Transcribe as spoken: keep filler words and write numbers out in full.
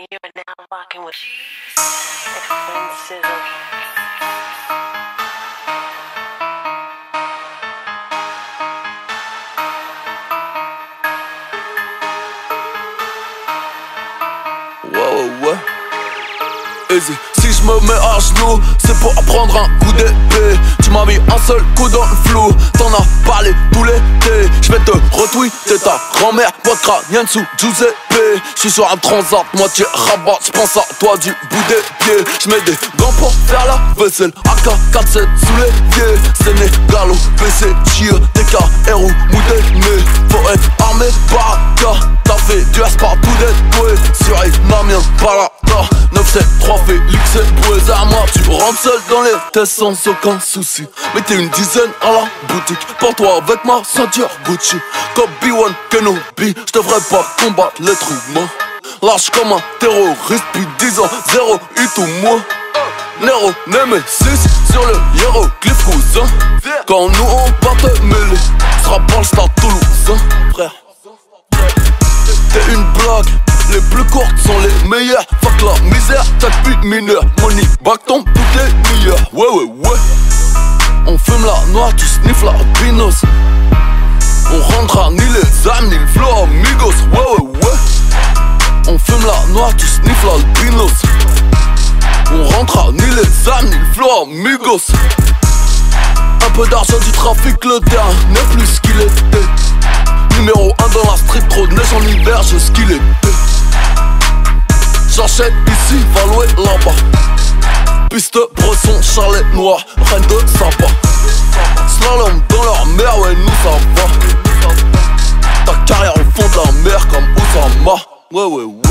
You are now rocking with Expensive. Ouais, ouais, ouais. Easy. Si je me mets à genoux, c'est pour apprendre un coup d'épée. Tu m'as mis un seul coup dans le flou, t'en as parlé tout l'été. Je vais te retweeter ta grand-mère, boîte crânienne sous Giuseppe. J'suis sur un transat, moitié rabat, j'pense à toi du bout des pieds. J'mets des gants pour faire la vaisselle, A K quarante-sept sous les pieds. Sénégalo, P C, Chir, T K R ou Moudémé. Faut être armé, baraka. T'as fait du S partout des doués. Sur Namien, Balata, neuf sept trois Félix et Bouez. À moi, tu rentres seul dans les tests sans aucun souci. Mettez une dizaine à la boutique. Pour toi avec ma ceinture Gucci. Comme B un Kenobi, j'devrais pas combattre l'être humain. Lâche comme un terroriste, puis dix ans, zéro hit ou moins. Nero, Nemesis, sur le hiéroglyphe cousin. Quand nous on va te mêler, sera pas le stade toulousain, frère. T'es une blague, les plus courtes sont les meilleures. Fuck la misère, t'as plus mineur. Money back tombe toutes les meilleures. Ouais ouais ouais. On fume la noix, tu sniffes la binos. On rendra ni les âmes ni le flow amigos. Ouais ouais ouais. On fume la noix, tu sniffes l'albinos. On rentrera ni les âmes ni le flow amigos. Un peu d'argent du trafic, le terrain n'est plus ce qu'il était. Numéro un dans la street, trop de neige en hiver, j'ai ce qu'il était. J'achète ici, va louer là-bas. Piste, bresson, charlet noir, reine de sympa. Slalom dans leur mer, ouais nous ça va. Ta carrière au fond de la mer comme Oussama. Ouais ouais ouais.